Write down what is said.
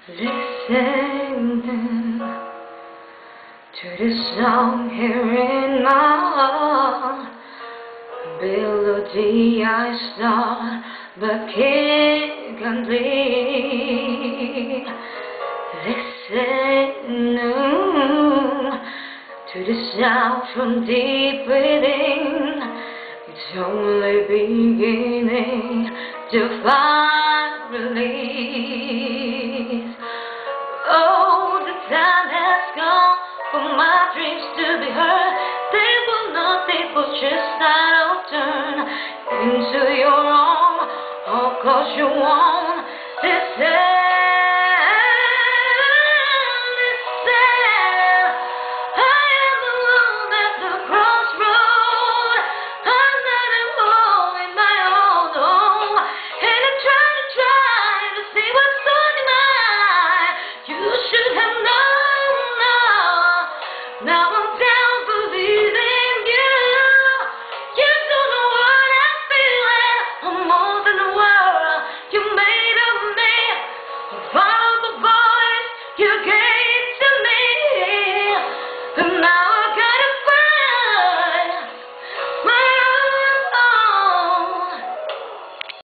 Listening to the song here in my heart, melody I start but can't complete. Listening to the sound from deep within, it's only beginning to find release. Oh, the time has come for my dreams to be heard. They will not, they will just not turn into your own. Oh, 'cause you won't.